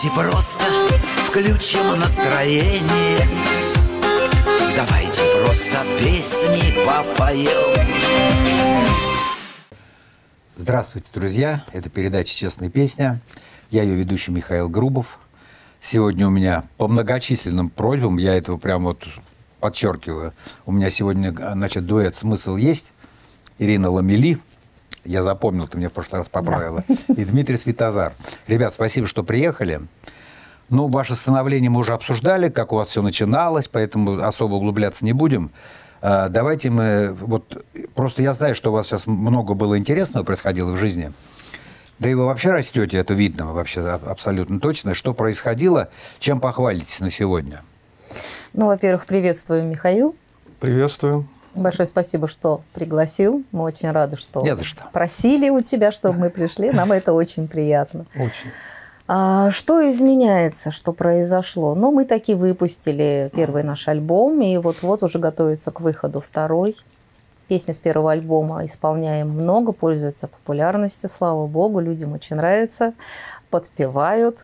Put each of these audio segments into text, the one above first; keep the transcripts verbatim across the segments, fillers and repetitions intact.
Давайте просто включим настроение. Давайте просто песни попоем. Здравствуйте, друзья! Это передача «Честная песня». Я ее ведущий Михаил Грубов. Сегодня у меня по многочисленным просьбам, я этого прям вот подчеркиваю, у меня сегодня, значит, дуэт «Смысл есть». Ирина Ламели, я запомнил, ты меня в прошлый раз поправила, да. И Дмитрий Светозар. Ребят, спасибо, что приехали. Ну, ваше становление мы уже обсуждали, как у вас все начиналось, поэтому особо углубляться не будем. Давайте мы... Вот, просто я знаю, что у вас сейчас много было интересного происходило в жизни. Да и вы вообще растете, это видно вообще абсолютно точно. Что происходило, чем похвалитесь на сегодня? Ну, во-первых, приветствую, Михаил. Приветствую. Большое спасибо, что пригласил. Мы очень рады, что, Не за что. Просили у тебя, чтобы мы пришли. Нам это очень приятно. Очень. А что изменяется, что произошло? Ну, мы таки выпустили первый наш альбом, и вот-вот уже готовится к выходу второй. Песни с первого альбома исполняем много, пользуются популярностью, слава богу, людям очень нравится, подпевают.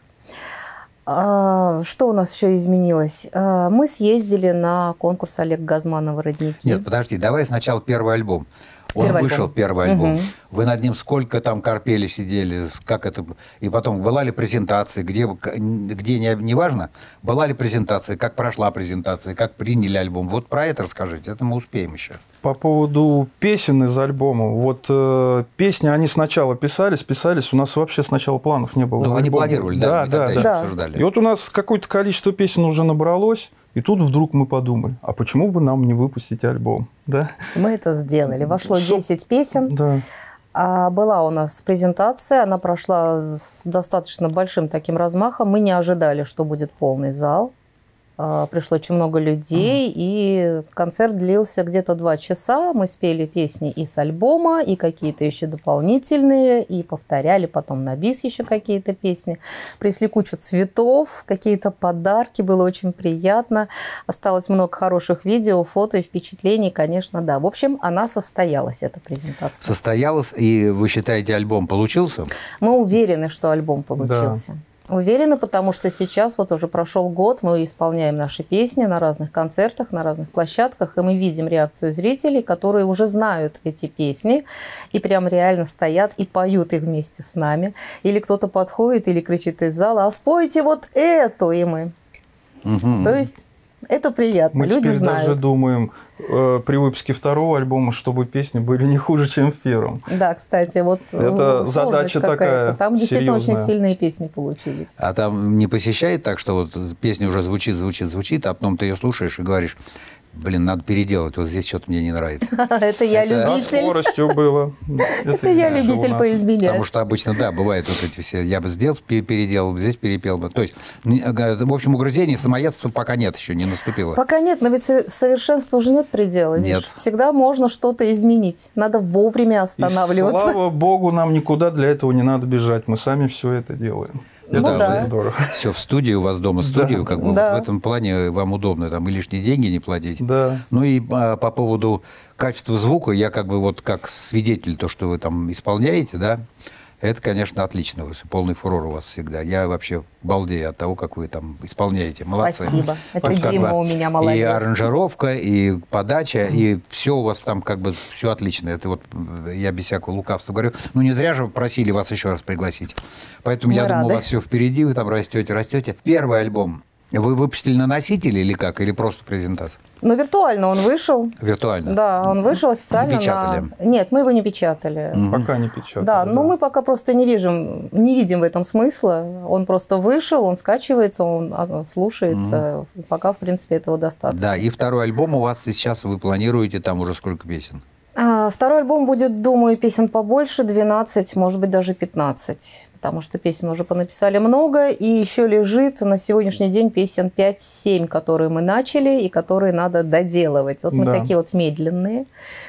А, что у нас еще изменилось? А, мы съездили на конкурс Олега Газманова «Родники». Нет, подожди, давай сначала первый альбом. Он Первый вышел, альбом. первый альбом. Угу. Вы над ним сколько там корпели, сидели, как это... И потом, была ли презентация, где, где не, не важно, была ли презентация, как прошла презентация, как приняли альбом. Вот про это расскажите, это мы успеем еще. По поводу песен из альбома. Вот э, песни, они сначала писались, писались, у нас вообще сначала планов не было. Ну, вы не планировали, да? Да, да, да. Обсуждали. И вот у нас какое-то количество песен уже набралось, и тут вдруг мы подумали, а почему бы нам не выпустить альбом? Да? Мы это сделали. Вошло десять песен. Да. А была у нас презентация, она прошла с достаточно большим таким размахом. Мы не ожидали, что будет полный зал. Пришло очень много людей, и концерт длился где-то два часа. Мы спели песни и с альбома, и какие-то еще дополнительные, и повторяли потом на бис еще какие-то песни. Принесли кучу цветов, какие-то подарки, было очень приятно. Осталось много хороших видео, фото и впечатлений, конечно, да. В общем, она состоялась, эта презентация. Состоялась, и вы считаете, альбом получился? Мы уверены, что альбом получился. Да. Уверена, потому что сейчас вот уже прошел год, мы исполняем наши песни на разных концертах, на разных площадках, и мы видим реакцию зрителей, которые уже знают эти песни и прям реально стоят и поют их вместе с нами. Или кто-то подходит или кричит из зала: «А спойте вот эту!» И мы. Угу. То есть это приятно, мы люди знают. Мы даже думаем э, при выпуске второго альбома, чтобы песни были не хуже, чем в первом. Да, кстати, вот это задача такая. Там действительно серьезная. очень сильные песни получились. А там не посещает так, что вот песня уже звучит, звучит, звучит, а потом ты ее слушаешь и говоришь: блин, надо переделать, вот здесь что-то мне не нравится. Это я любитель. Скоростью было. Это я любитель поизменять. Потому что обычно, да, бывают вот эти все, я бы сделал, переделал, здесь перепел бы. То есть, в общем, угрызений, самоедства пока нет, еще не наступило. Пока нет, но ведь совершенству уже нет предела. Нет. Всегда можно что-то изменить. Надо вовремя останавливаться. И, слава богу, нам никуда для этого не надо бежать. Мы сами все это делаем. Ну, это да. здорово. Все в студии, у вас дома студию, да, как бы да. В этом плане вам удобно, там и лишние деньги не платить. Да. Ну и а, по поводу качества звука, я как бы вот как свидетель, то, что вы там исполняете, да, это, конечно, отлично. Полный фурор у вас всегда. Я вообще балдею от того, как вы там исполняете. Молодцы. Спасибо. Это вот, Дима бы, у меня молодец. И аранжировка, и подача, и все у вас там как бы все отлично. Это вот я без всякого лукавства говорю. Ну, не зря же просили вас еще раз пригласить. Поэтому Мы я рады. думаю, у вас все впереди, вы там растете, растете. Первый альбом вы выпустили на носителе или как? Или просто презентация? Ну, виртуально он вышел. Виртуально? Да, он вышел официально. Не печатали? На... Нет, мы его не печатали. Mm-hmm. Пока не печатали. Да, да, но мы пока просто не видим, не видим в этом смысла. Он просто вышел, он скачивается, он слушается. Mm-hmm. Пока, в принципе, этого достаточно. Да, и второй альбом у вас сейчас, вы планируете там уже сколько песен? Второй альбом будет, думаю, песен побольше, двенадцать, может быть, даже пятнадцать. Потому что песен уже понаписали много, и еще лежит на сегодняшний день песен пять-семь, которые мы начали и которые надо доделывать. Вот мы да. такие вот медленные,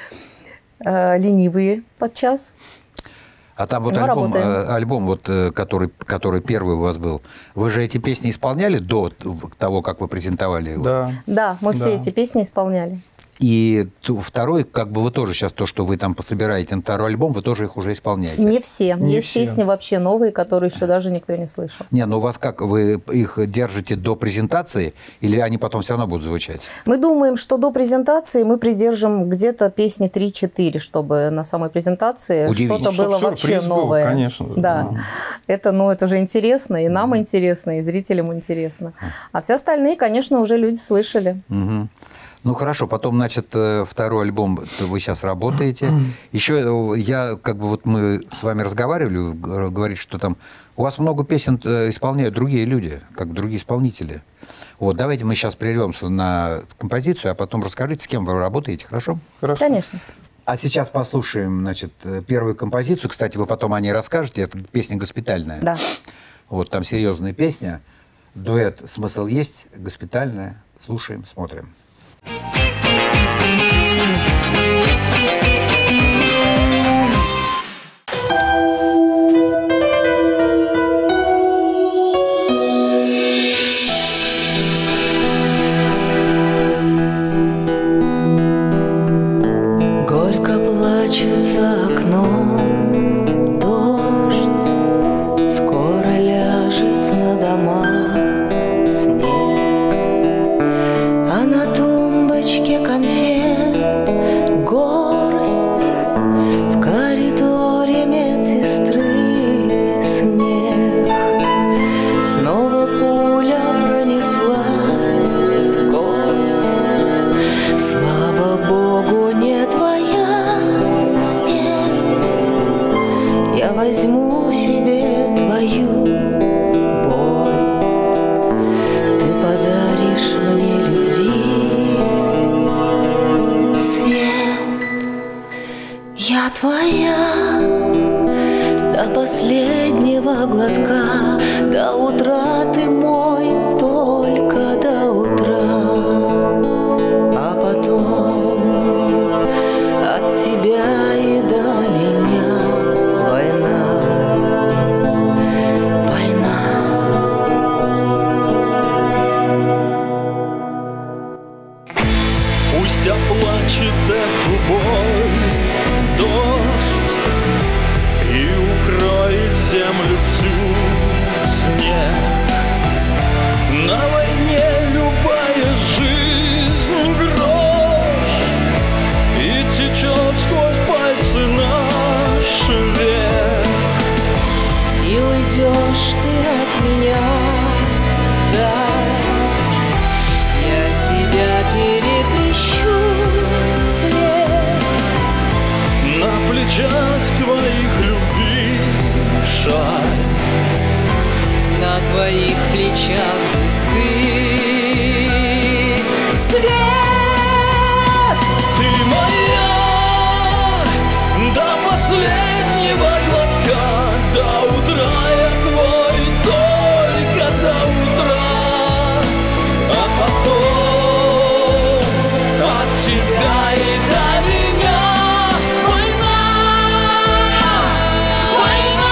ленивые подчас. А там вот альбом, альбом вот, который, который первый у вас был, вы же эти песни исполняли до того, как вы презентовали его? Да, да мы все да. эти песни исполняли. И второй, как бы вы тоже сейчас то, что вы там пособираете на второй альбом, вы тоже их уже исполняете. Не все. Не Есть все. песни вообще новые, которые еще даже никто не слышал. Не, ну у вас как, вы их держите до презентации, или они потом все равно будут звучать? Мы думаем, что до презентации мы придержим где-то песни три-четыре, чтобы на самой презентации что-то Чтоб было вообще сюрприз был, новое. конечно. Да. Это, ну, это же интересно, и нам интересно, и зрителям интересно. А все остальные, конечно, уже люди слышали. Угу. Ну хорошо, потом, значит, второй альбом вы сейчас работаете. Еще я, как бы вот мы с вами разговаривали, вы говорите, что там у вас много песен исполняют другие люди, как другие исполнители. Вот, давайте мы сейчас прервемся на композицию, а потом расскажите, с кем вы работаете, хорошо? Хорошо. Конечно. А сейчас послушаем, значит, первую композицию. Кстати, вы потом о ней расскажете. Это песня госпитальная. Да. Вот, там серьезная песня. Дуэт «Смысл есть», госпитальная. Слушаем, смотрим. Горько плачет за окном дождь, скоро ляжет на дома снег, а на тумбочке конфет горсть, в коридоре медсестры снег. Снова пуля пронеслась сквозь, слава Богу, не твоя смерть. Я возьму себе твою боль, ты подаришь мне любви свет. Я твоя до последнего глотка, до утра ты мой, только до утра. А потом от тебя и до меня война, война. Пусть оплачет эту боль дождь и укроет землю всю снег. На войне любая жизнь грош, и течет сквозь пальцы наш век. И уйдешь ты от меня вдаль, я тебя перекрещу след. На плечах твоих любви шаль, На твоих плечах звезды свет. ты моя до последнего глотка, до утра я твой, только до утра. А потом от тебя и до меня война, война.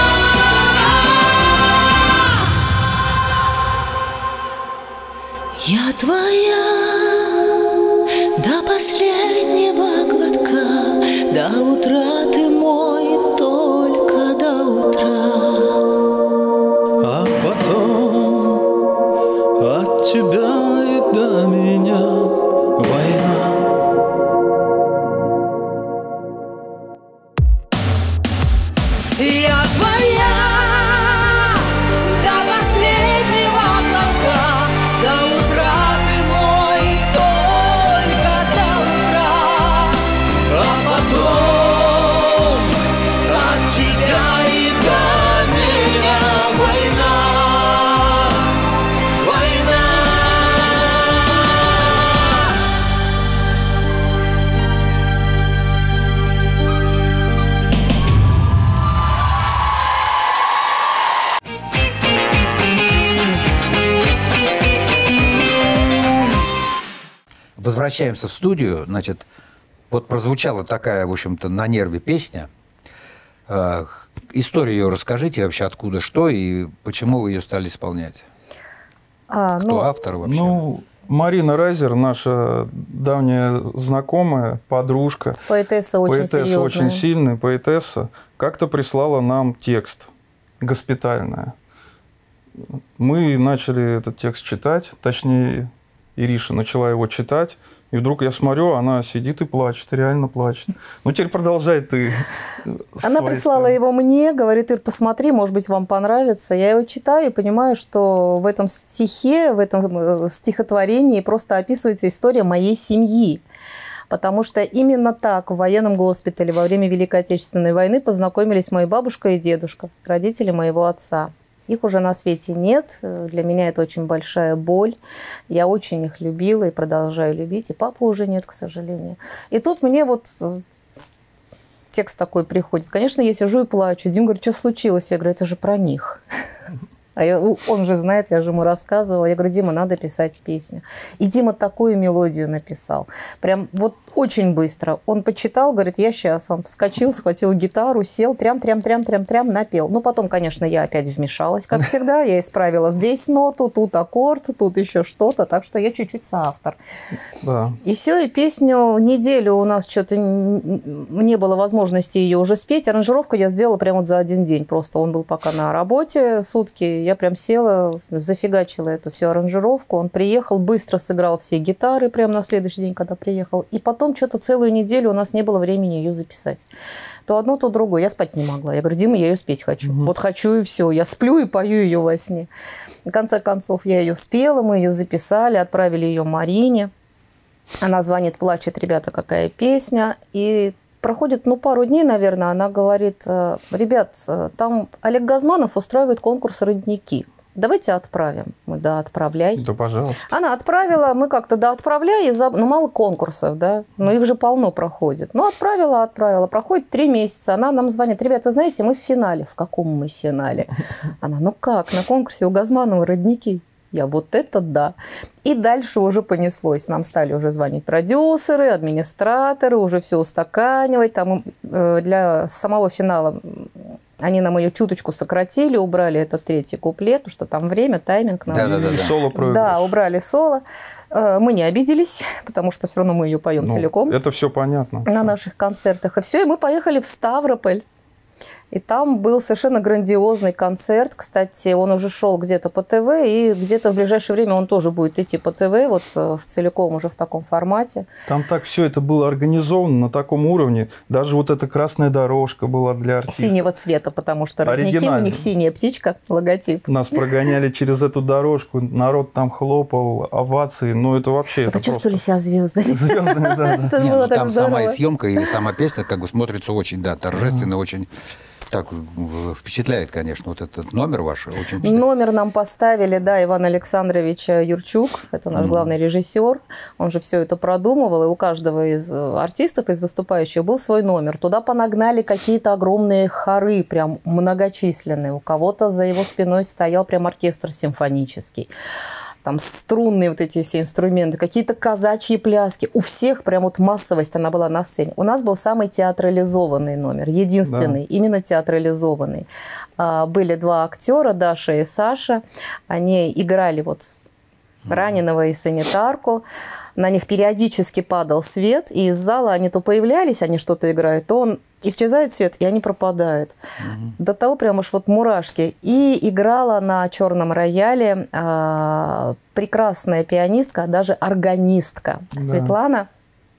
Я твоя до последнего глотка, до утра ты мой, только до утра. А потом от тебя и до меня война. Я твоя до последнего глотка, до утра ты мой, только до утра. А потом от тебя и до меня война, война. Возвращаемся в студию. Значит, вот прозвучала такая, в общем-то, на нерве песня. Э, Историю ее расскажите вообще, откуда, что и почему вы ее стали исполнять. А, Кто ну, автор вообще? Ну, Марина Райзер, наша давняя знакомая, подружка, Поэтесса очень поэтесса серьезная. очень сильная, поэтесса, как-то прислала нам текст госпитальный. Мы начали этот текст читать, точнее, Ириша начала его читать, и вдруг я смотрю, она сидит и плачет, реально плачет. Ну, теперь продолжай ты. Она прислала его мне, говорит: Ир, посмотри, может быть, вам понравится. Я его читаю и понимаю, что в этом стихе, в этом стихотворении просто описывается история моей семьи. Потому что именно так в военном госпитале во время Великой Отечественной войны познакомились моя бабушка и дедушка, родители моего отца. Их уже на свете нет. Для меня это очень большая боль. Я очень их любила и продолжаю любить. И папы уже нет, к сожалению. И тут мне вот текст такой приходит. Конечно, я сижу и плачу. Дим говорит: что случилось? Я говорю: это же про них. А я, он же знает, я же ему рассказывала. Я говорю: Дима, надо писать песню. И Дима такую мелодию написал. Прям вот очень быстро. Он почитал, говорит: я сейчас. Он вскочил, схватил гитару, сел, трям-трям-трям-трям-трям, напел. Ну, потом, конечно, я опять вмешалась, как всегда. Я исправила здесь ноту, тут аккорд, тут еще что-то. Так что я чуть-чуть соавтор. Да. И все, и песню неделю у нас что-то не было возможности ее уже спеть. Аранжировку я сделала прямо вот за один день. Просто он был пока на работе сутки. Я прям села, зафигачила эту всю аранжировку. Он приехал, быстро сыграл все гитары прямо на следующий день, когда приехал. И потом что-то целую неделю у нас не было времени ее записать. То одно, то другое. Я спать не могла. Я говорю: Дима, я ее спеть хочу. Угу. Вот хочу и все. Я сплю и пою ее во сне. В конце концов, я ее спела, мы ее записали, отправили ее Марине. Она звонит, плачет: ребята, какая песня. И проходит, ну, пару дней, наверное, она говорит: ребят, там Олег Газманов устраивает конкурс «Родники». Давайте отправим. Мы: да, отправляй. Да, пожалуйста. Она отправила, мы как-то: да, отправляй. И заб... Ну, мало конкурсов, да, но их же полно проходит. Ну, отправила, отправила. Проходит три месяца. Она нам звонит: ребят, вы знаете, мы в финале. В каком мы финале? Она: ну как, на конкурсе у Газманова «Родники». Я: вот это да. И дальше уже понеслось. Нам стали уже звонить продюсеры, администраторы, уже все устаканивать. Там для самого финала они нам ее чуточку сократили, убрали этот третий куплет, потому что там время, тайминг. Нам... Да, да, да, да. Соло проигрыш. Да, убрали соло. Мы не обиделись, потому что все равно мы ее поем Ну, целиком. Это все понятно. На наших концертах. И все, и мы поехали в Ставрополь. И там был совершенно грандиозный концерт. Кстати, он уже шел где-то по ТВ, и где-то в ближайшее время он тоже будет идти по ТВ, вот в целиком уже в таком формате. Там так все это было организовано на таком уровне. Даже вот эта красная дорожка была для артистов. Синего цвета, потому что «Родники», у них синяя птичка, логотип. Нас прогоняли через эту дорожку, народ там хлопал, овации. Ну, это вообще... Вы почувствовали себя звездами. Звездами, да, да. Не, ну, там сама и съемка, и сама песня как бы смотрится очень, да, торжественно, очень... Так впечатляет, конечно, вот этот номер ваш. Очень номер нам поставили, да, Иван Александрович Юрчук, это наш mm-hmm. главный режиссер. Он же все это продумывал, и у каждого из артистов, из выступающих был свой номер. Туда понагнали какие-то огромные хоры, прям многочисленные. У кого-то за его спиной стоял прям оркестр симфонический. Там струнные вот эти все инструменты, какие-то казачьи пляски. У всех прям вот массовость она была на сцене. У нас был самый театрализованный номер, единственный, да. Именно театрализованный. Были два актера, Даша и Саша. Они играли вот раненого и санитарку. На них периодически падал свет, и из зала они то появлялись, они что-то играют, то он исчезает свет, и они пропадают. Mm-hmm. До того прям уж вот мурашки. И играла на черном рояле а, прекрасная пианистка, даже органистка. Да. Светлана,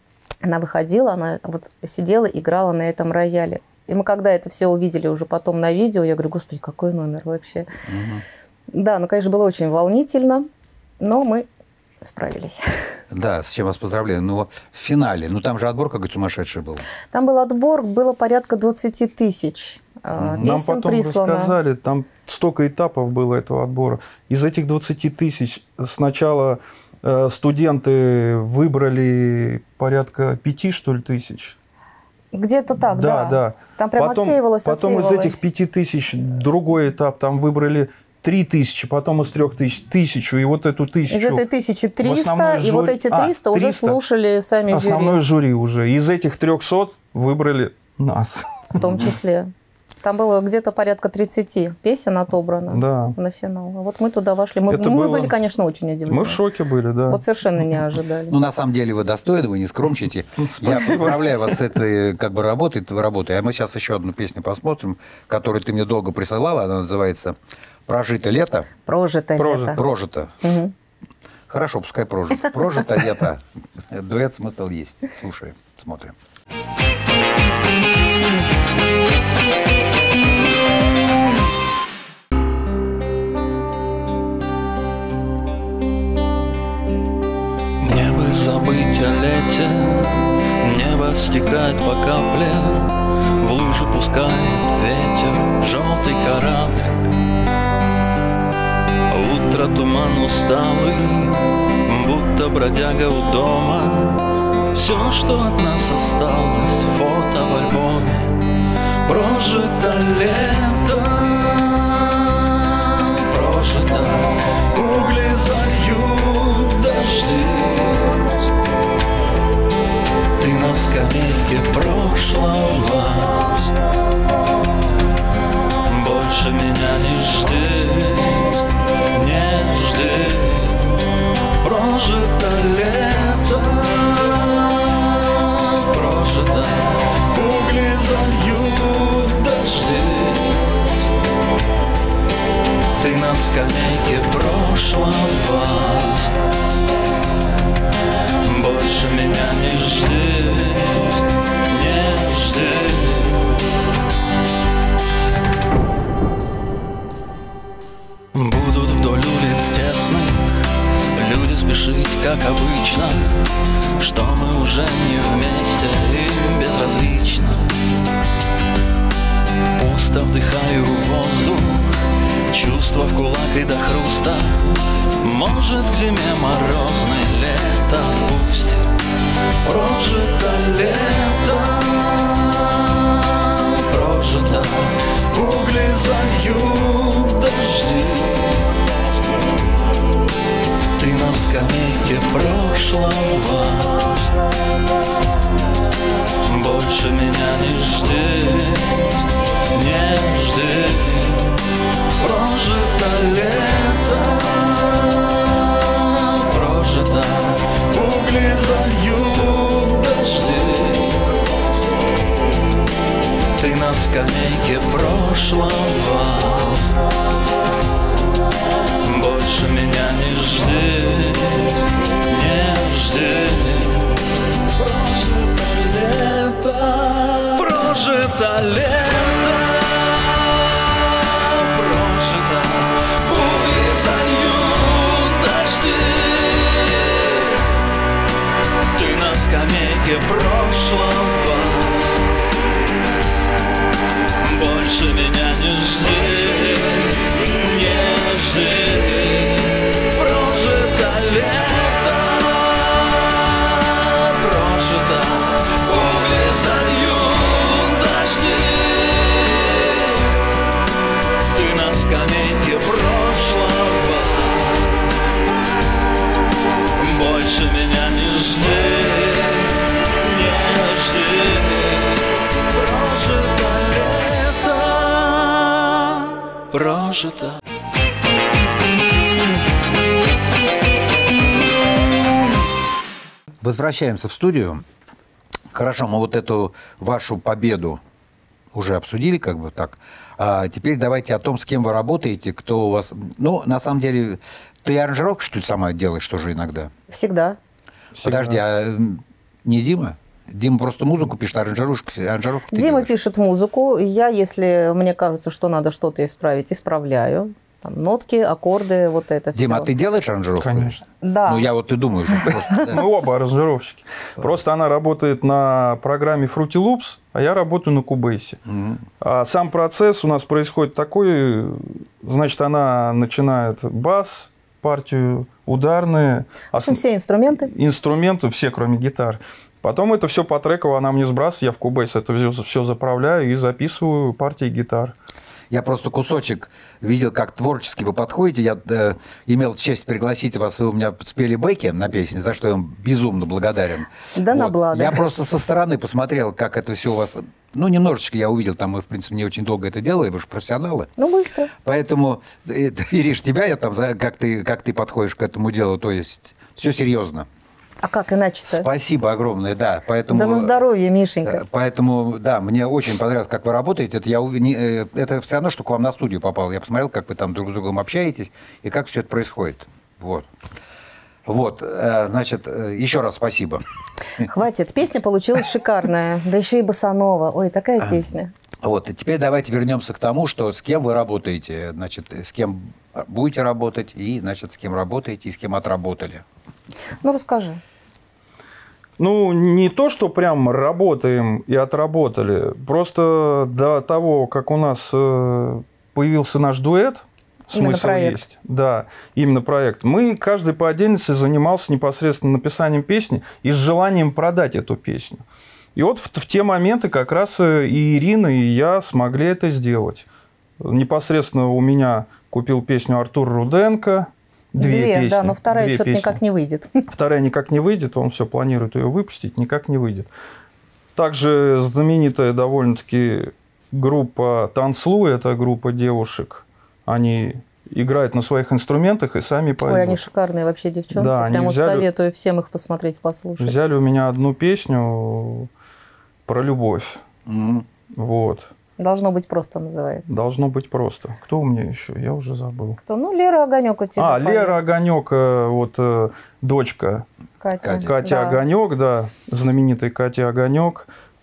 она выходила, она вот сидела, играла на этом рояле. И мы когда это все увидели уже потом на видео, я говорю: господи, какой номер вообще. Mm-hmm. Да, ну, конечно, было очень волнительно, но мы справились. Да, с чем вас поздравляю. Но в финале, ну там же отбор какой-то сумасшедший был. Там был отбор, было порядка двадцать тысяч mm-hmm. песен Нам потом прислано. рассказали, там столько этапов было этого отбора. Из этих двадцати тысяч сначала э, студенты выбрали порядка пяти, что ли, тысяч. Где-то так, да. да. да. Там прям потом, отсеивалось, Потом отсеивалось. из этих пяти тысяч другой этап, там выбрали три тысячи, потом из трех тысяч тысячу, и вот эту тысячу. Из этой тысячи триста, и жюри... вот эти триста а, уже слушали сами жюри. Основное жюри уже. Из этих трехсот выбрали нас. В том числе. Там было где-то порядка тридцати песен отобрано Да. на финал. А вот мы туда вошли. Мы, Это мы было- были, конечно, очень удивлены. Мы в шоке были, да. Вот совершенно не ожидали. Ну, на самом деле, вы достойны, вы не скромничаете. Я поздравляю вас с этой как бы работой, это работой. А мы сейчас еще одну песню посмотрим, которую ты мне долго присылала. Она называется «Прожито лето». Прожито Прожито. лето. Прожито. Мгм. Хорошо, пускай прожито. Прожито лето. Дуэт смысл есть. Слушаем, смотрим. Мне бы забыть о лете, небо стекает по капле, в лужу пускает ветер желтый кораблик. Утро туман усталый, будто бродяга у дома. Все, что от нас осталось, фото в альбоме. Прожито лето, прожито, угли зальют дожди. Ты на скамейке прошлого, больше меня не жди, не жди. Прожито лето, прожито, угли зальют дожди. Ты на скамейке прошлого, больше меня не жди, не жди. Будут вдоль улиц тесных люди спешить, как обычно, что мы уже не вместе, им безразлично. Пусто вдыхаю воздух, чувства в кулак и до хруста. Может, к зиме морозной лето отпустит. Прожито лето, прожито, угли зальют дожди. Ты на скамейке прошлого, больше меня не жди, не жди. Прожито лето, прожито, угли зальют дожди. Ты на скамейке прошлого, больше меня не жди, не жди. Прожито лето, прожито лето, прожито, угли зальют дожди. Ты на скамейке прошлого, больше меня не жди, не жди. Прожито лето, прожито, угли зальют дожди. Ты на скамейке прошлого, больше меня не жди, не жди. Прожито лето, прожито. Возвращаемся в студию. Хорошо, мы вот эту вашу победу уже обсудили, как бы так. А теперь давайте о том, с кем вы работаете, кто у вас... Ну, на самом деле, ты аранжировку, что ли, сама делаешь тоже иногда? Всегда. Подожди, а не Дима? Дима просто музыку пишет, а аранжировку, аранжировку ты Дима делаешь? пишет музыку. Я, если мне кажется, что надо что-то исправить, исправляю. Там нотки, аккорды, вот это все. Дима, а ты делаешь аранжировку? Конечно. Да. Ну, я вот и думаю, что просто... да. Мы оба аранжировщики. Просто она работает на программе Fruity Loops, а я работаю на Cubase. Мгм. А сам процесс у нас происходит такой, значит, она начинает бас, партию ударные, В общем, все инструменты. инструменты, все, кроме гитар. Потом это все по треково она мне сбрасывает, я в Cubase это все, все заправляю и записываю партии гитар. Я просто кусочек видел, как творчески вы подходите. Я э, имел честь пригласить вас, вы у меня спели бэки на песне, за что я вам безумно благодарен. Да вот. на благо. Я просто со стороны посмотрел, как это все у вас... Ну, немножечко я увидел, там мы, в принципе, не очень долго это делали, вы же профессионалы. Ну, быстро. Поэтому, э, Ириш, тебя я там, как ты, как ты подходишь к этому делу, то есть все серьезно. А как иначе-то? Спасибо огромное, да. Поэтому, да на здоровье, Мишенька. Поэтому, да, мне очень понравилось, как вы работаете. Это, я, не, это все равно, что к вам на студию попал. Я посмотрел, как вы там друг с другом общаетесь и как все это происходит. Вот. Вот, значит, еще раз спасибо. Хватит, песня получилась шикарная. Да еще и босанова. Ой, такая песня. Вот, и теперь давайте вернемся к тому, что с кем вы работаете, значит, с кем будете работать, и, значит, с кем работаете, и с кем отработали. Ну, расскажи. Ну, не то, что прям работаем и отработали. Просто до того, как у нас появился наш дуэт, именно смысл проект. есть. Да, именно проект. Мы, каждый по отдельности, занимался непосредственно написанием песни и с желанием продать эту песню. И вот в, в те моменты как раз и Ирина, и я смогли это сделать. Непосредственно у меня купил песню Артур Руденко. Две, Две песни. да, но вторая Две что-то песни. никак не выйдет. Вторая никак не выйдет, он все планирует ее выпустить, никак не выйдет. Также знаменитая довольно-таки группа Танцлу, это группа девушек, они играют на своих инструментах и сами поют. Ой, они шикарные вообще девчонки. Да, они Прям вот взяли- советую всем их посмотреть, послушать. Взяли у меня одну песню про любовь. Мгм. Вот. Должно быть просто называется. Должно быть просто. Кто у меня еще? Я уже забыл. Кто? Ну, Лера Огонек у тебя. А, Лера Огонек, э, вот э, дочка Катя. Катя. Катя Да. Огонек, да, знаменитый Катя Огонек,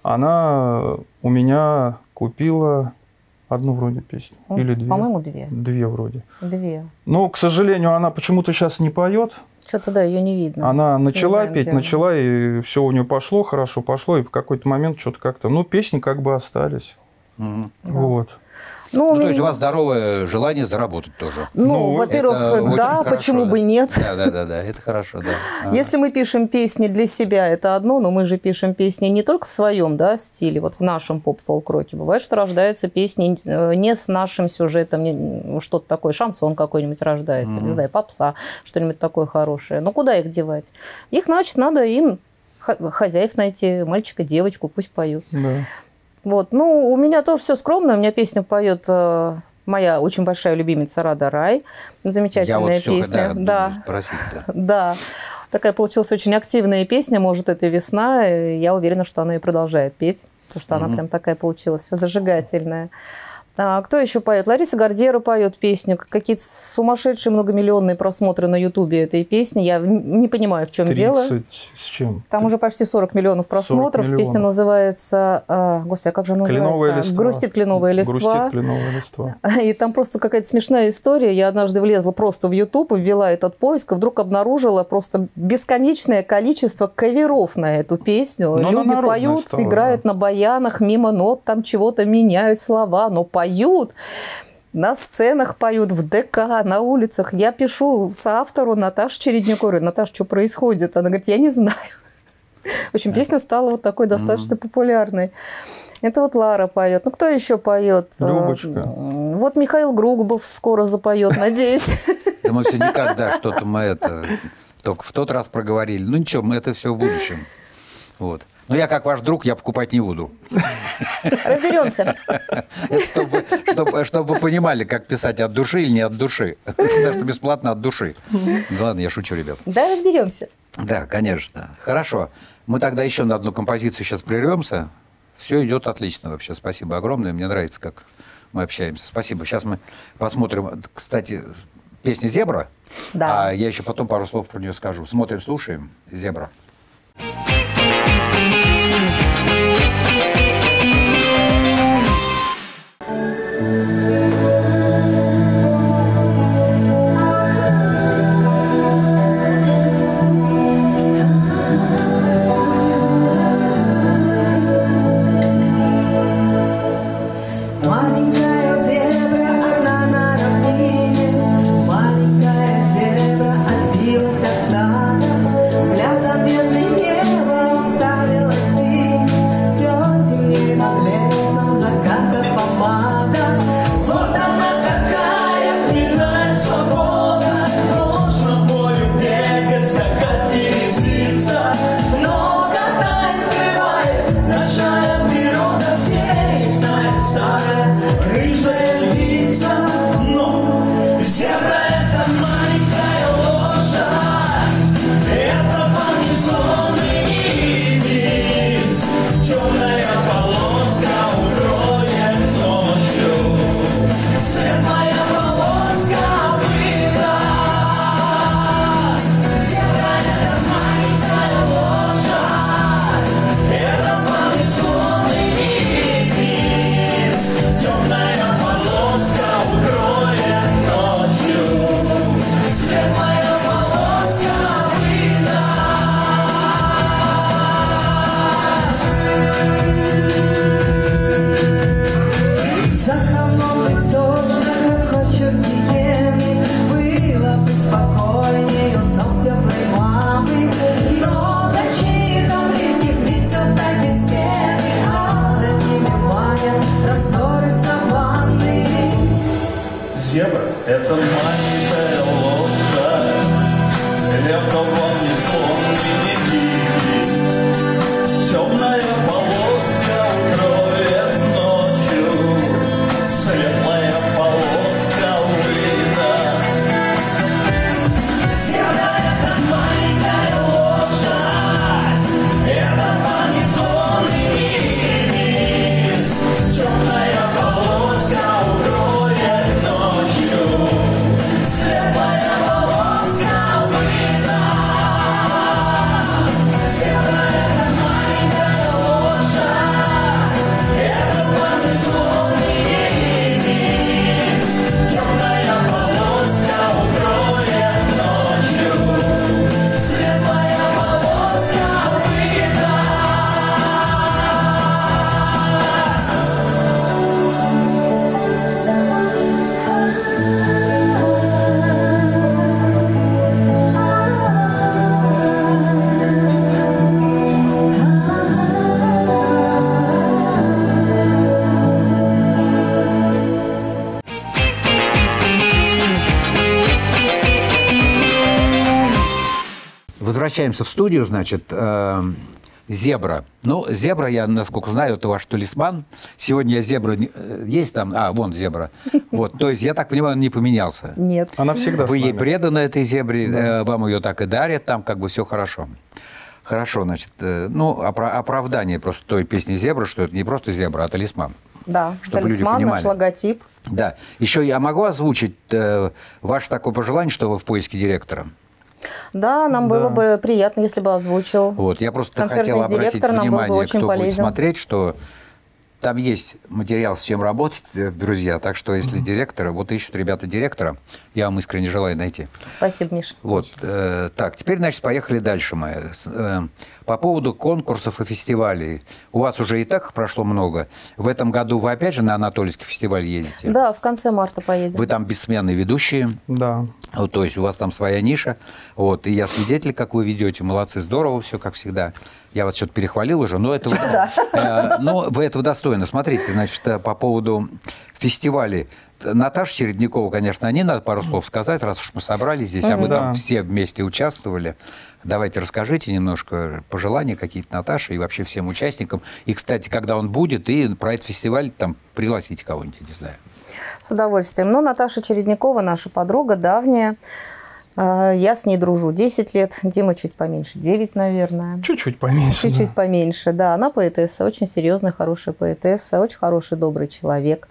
она у меня купила одну вроде песню. Ну, Или две. По-моему, две. Две вроде. Две. Но, к сожалению, она почему-то сейчас не поет. Что-то, да, ее не видно. Она начала знаем, петь, где она. начала, и все у нее пошло, хорошо пошло, и в какой-то момент что-то как-то... Ну, песни как бы остались. Мгм. Вот. Ну, Ну, у то есть меня- у вас здоровое желание заработать тоже. ну, Ну, во-первых, Это очень да, хорошо, почему да. бы нет? Да, да, да, да, это хорошо, да. Ага. Если мы пишем песни для себя, это одно, но мы же пишем песни не только в своем, да, стиле, вот в нашем поп-фолк-роке. Бывает, что рождаются песни э, не с нашим сюжетом, не- что-то такое, шансон какой-нибудь рождается, не знаю, попса, что-нибудь такое хорошее. Но куда их девать? Их, значит, надо им ха- хозяев найти, мальчика, девочку, пусть поют. Да. Вот, ну, у меня тоже все скромно, у меня песню поет э, моя очень большая любимица Рада Рай, Я замечательная вот всё, песня. да, да. буду просить, да. Да, такая получилась очень активная песня, может, это весна, и я уверена, что она и продолжает петь, потому что она прям такая получилась зажигательная. А, кто еще поет? Лариса Гордеева поет песню. Какие-то сумасшедшие многомиллионные просмотры на Ютубе этой песни. Я н- не понимаю, в чем дело. тридцать с чем? Там уже почти сорок миллионов просмотров. миллионов. Песня называется... а, господи, а как же она Кленовая называется? листва. «Грустит кленовая листва». Грустит кленовая листва. И там просто какая-то смешная история. Я однажды влезла просто в YouTube, ввела этот поиск, и вдруг обнаружила просто бесконечное количество каверов на эту песню. Ну, она Люди народная поют, стала, играют на баянах, мимо нот там чего-то меняют слова, но поют. На сценах поют, в ДК, на улицах. Я пишу соавтору Наташе Чередниковой. Говорю, Наташа, что происходит? Она говорит, я не знаю. В общем, песня стала вот такой достаточно популярной. Это вот Лара поет. Ну, кто еще поет? Любочка. Вот Михаил Гругубов скоро запоет, надеюсь. Да мы все никак, да, что-то мы это только в тот раз проговорили. Ну ничего, мы это все в будущем. Вот. Но я как ваш друг, я покупать не буду. Разберемся. Это чтобы, чтобы, чтобы вы понимали, как писать от души или не от души. Потому что бесплатно от души. Да ладно, я шучу, ребят. Да, разберемся. Да, конечно. Хорошо. Мы тогда еще на одну композицию сейчас прервемся. Все идет отлично вообще. Спасибо огромное. Мне нравится, как мы общаемся. Спасибо. Сейчас мы посмотрим. Кстати, песня «Зебра». Да. А я еще потом пару слов про нее скажу. Смотрим, слушаем. «Зебра». Маленькая зебра, одна на равнине, маленькая зебра отбилась от стада, взглядом бездны неба Это маленькая лодка, лето вам не сон и не видеть. Темная полоска укроет ночью, светлая полоска выдаст. Земля — это маленькая лошадь, это вам не сон и не видеть. Темная полоска укроет ночью, светлая полоска выдаст. Земля — это маленькая лошадь, это вам не сон и не видеть. Темная полоска укроет ночью, светлая полоска выдаст. Возвращаемся в студию, значит, э, зебра. Ну, зебра, я, насколько знаю, это ваш талисман. Сегодня я зебра... не- э, Есть там? А, вон зебра. Вот, то есть, я так понимаю, он не поменялся. Нет. Она всегда Вы с ей нами. преданы, этой зебре, э, вам ее так и дарят, там как бы все хорошо. Хорошо, значит, э, ну, опра- оправдание просто той песни «Зебра», что это не просто зебра, а талисман. Да, Чтобы люди талисман, наш понимали. логотип. Да. Еще я могу озвучить э, ваше такое пожелание, что вы в поиске директора? Да, нам было бы приятно, если бы озвучил. Вот, я просто Концертный хотел обратить директор нам был бы внимание, очень кто будет полезен. смотреть, что там есть материал, с чем работать, э, друзья. Так что, если директора, вот ищут ребята директора, я вам искренне желаю найти. Спасибо, Миша. Вот, э, так, теперь, значит, поехали дальше мы. С- э, по поводу конкурсов и фестивалей. У вас уже и так прошло много. В этом году вы опять же на Анатольский фестиваль едете? Да, в конце марта поедем. Вы там бессменные ведущие. Да. Вот, то есть у вас там своя ниша. Вот, и я свидетель, как вы ведете. Молодцы, здорово все, как всегда. Я вас что-то перехвалил уже, но это... э, Но вы этого достойны. Смотрите, значит, э, по поводу фестивалей. Наташа Чередникова, конечно, о ней надо пару слов сказать, раз уж мы собрались здесь, а мы Да. там все вместе участвовали. Давайте расскажите немножко пожелания какие-то Наташи и вообще всем участникам. И, кстати, когда он будет, и про этот фестиваль там пригласите кого-нибудь, я не знаю. С удовольствием. Ну, Наташа Чередникова, наша подруга, давняя. Э, Я с ней дружу десять лет. Дима чуть поменьше, девять, наверное. Чуть-чуть поменьше. Чуть-чуть да. поменьше, да. Она поэтесса, очень серьезная, хорошая поэтесса, очень хороший, добрый человек.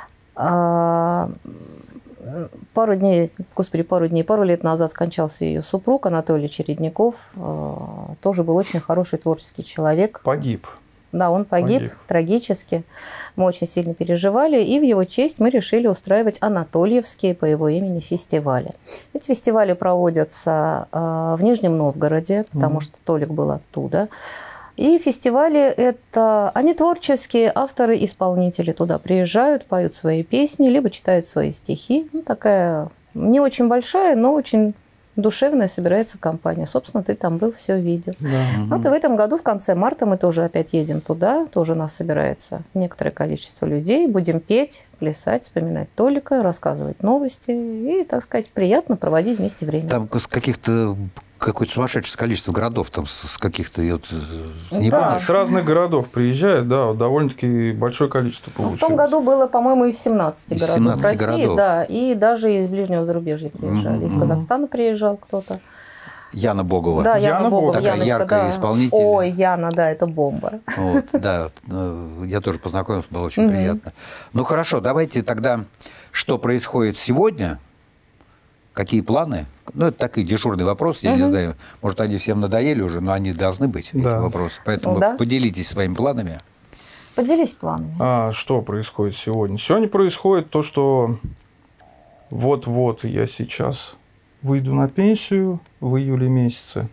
А, Пару дней, господи, пару дней, пару лет назад скончался ее супруг Анатолий Чередников. А, Тоже был очень хороший творческий человек. Погиб. Да, он погиб, Погиб. трагически. Мы очень сильно переживали, и в его честь мы решили устраивать анатольевские по его имени фестивали. Эти фестивали проводятся э, в Нижнем Новгороде, потому что Толик был оттуда. И фестивали это, они творческие, авторы, исполнители туда приезжают, поют свои песни, либо читают свои стихи. Ну, такая не очень большая, но очень душевная собирается компания. Собственно, ты там был, все видел. Вот и в этом году, в конце марта, мы тоже опять едем туда. Тоже у нас собирается некоторое количество людей. Будем петь, плясать, вспоминать Толика, рассказывать новости. И, так сказать, приятно проводить вместе время. Там с каких-то какое-то сумасшедшее количество городов, там с с каких-то... я вот, э, не Да. помню. С разных городов приезжают, да, довольно-таки большое количество Ну, получилось. в том году было, по-моему, из семнадцати Из городов семнадцати России. городов. Да, и даже из ближнего зарубежья приезжали. Из Мгм. Казахстана приезжал кто-то. Яна Богова. Да, Яна, Яна Богова, Богова. Такая Яночка, яркая да. исполнитель. Ой, Яна, да, это бомба. Вот, да, э, я тоже познакомился, было очень Мгм. приятно. Ну хорошо, давайте тогда, что происходит сегодня, какие планы? Ну, это такой дежурный вопрос, я не Мгм. знаю, может, они всем надоели уже, но они должны быть, эти Да. вопросы. Поэтому Да. поделитесь своими планами. Поделись планами. А что происходит сегодня? Сегодня происходит то, что вот-вот я сейчас выйду на пенсию в июле месяце.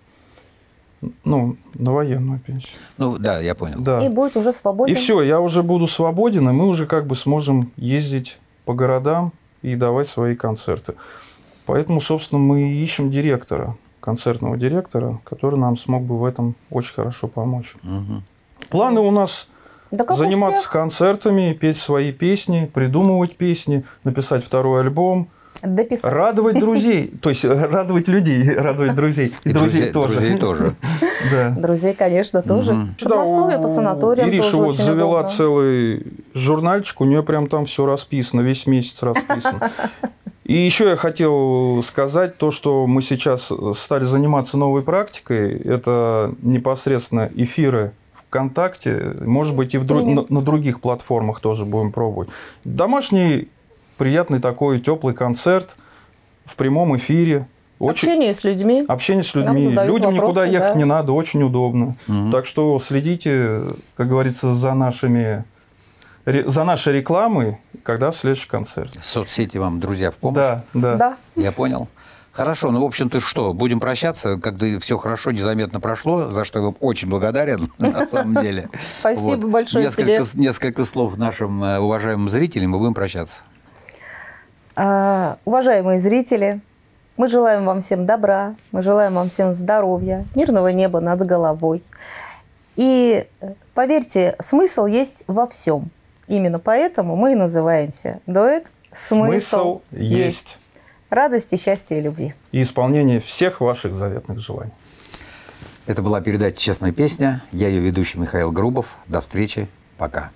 Ну, на военную пенсию. Ну, да, я понял. Да. И будет уже свободен. И все, я уже буду свободен, и мы уже как бы сможем ездить по городам и давать свои концерты. Поэтому, собственно, мы ищем директора, концертного директора, который нам смог бы в этом очень хорошо помочь. Мгм. Планы у нас Да как у заниматься всех. концертами, петь свои песни, придумывать песни, написать второй альбом. Дописать. Радовать друзей, то есть радовать людей, радовать друзей. И друзей друзей, тоже. друзей тоже. Да. Друзей, конечно, тоже. Мгм. В Подмосковье по санаториям Ириша тоже вот очень завела удобно. целый журнальчик, у нее прям там все расписано, весь месяц расписано. И еще я хотел сказать то, что мы сейчас стали заниматься новой практикой. Это непосредственно эфиры ВКонтакте, может быть, и в дру- на, на других платформах тоже будем пробовать. Домашний приятный такой теплый концерт в прямом эфире. Очень... Общение с людьми. Общение с Нам людьми. задают Людям вопросы, никуда ехать да. не надо, очень удобно. Мгм. Так что следите, как говорится, за нашими ре- за нашей рекламой, когда следующий концерт. Соцсети вам, друзья, в помощь? Да, да. Да. Я понял. Хорошо, ну, в общем-то, что, будем прощаться, когда все хорошо, незаметно прошло, за что я вам очень благодарен, на самом деле. Спасибо Вот. большое тебе. Несколько, несколько слов нашим э, уважаемым зрителям, мы будем прощаться. А, уважаемые зрители, мы желаем вам всем добра, мы желаем вам всем здоровья, мирного неба над головой. И поверьте, смысл есть во всем. Именно поэтому мы и называемся дуэт «Смысл, Смысл есть. Радости, счастья и любви. И исполнение всех ваших заветных желаний. Это была передача «Честная песня». Я ее ведущий Михаил Грубов. До встречи. Пока.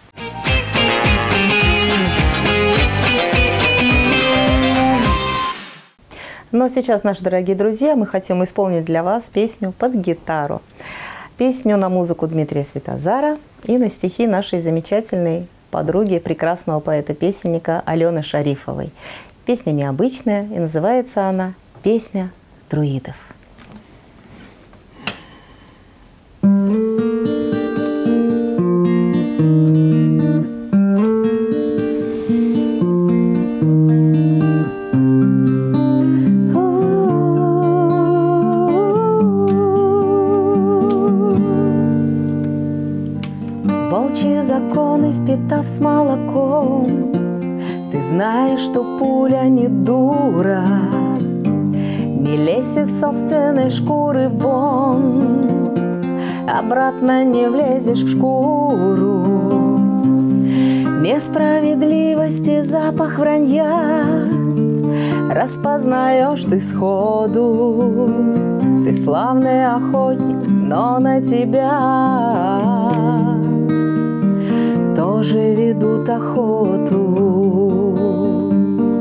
Но сейчас, наши дорогие друзья, мы хотим исполнить для вас песню под гитару. Песню на музыку Дмитрия Светозара и на стихи нашей замечательной подруги, прекрасного поэта-песенника Алены Шарифовой. Песня необычная, и называется она «Песня друидов». Волчьи законы впитав с молоком, ты знаешь, что пуля не дура. Не лезь из собственной шкуры вон, обратно не влезешь в шкуру. Несправедливости запах вранья распознаешь ты сходу. Ты славный охотник, но на тебя тоже ведут охоту.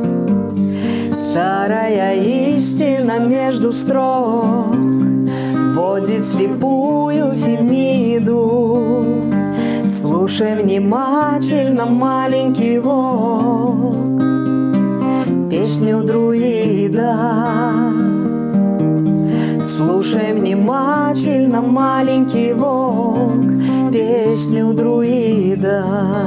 Старая истина между строк вводит слепую Фемиду. Слушай внимательно, маленький волк, песню друида. Слушай внимательно, маленький волк, песню друида.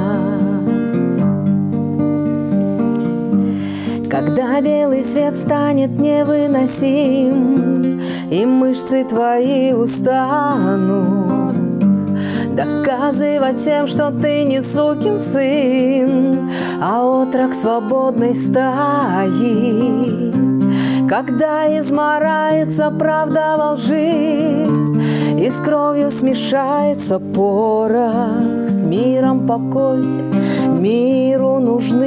Когда белый свет станет невыносим, и мышцы твои устанут доказывать всем, что ты не сукин сын, а отрок свободной стаи. Когда измарается правда во лжи, и с кровью смешается порох, с миром покойся, миру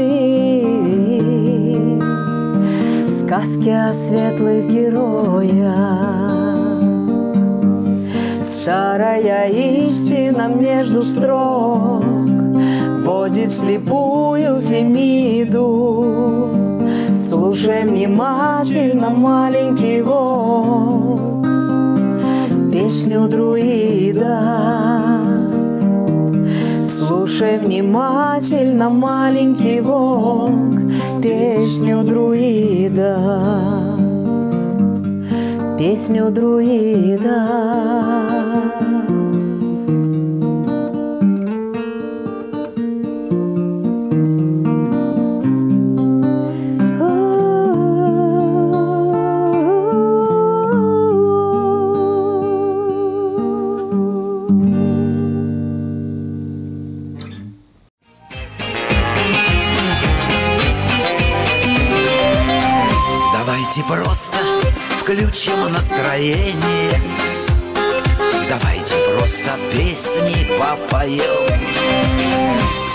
нужны сказки о светлых героях. Старая истина между строк вводит слепую Фемиду. Слушай внимательно, маленький волк, песню друида. Слушай внимательно, маленький волк, песню друида. Песню друида. Давайте просто включим настроение. Давайте просто песни попоем.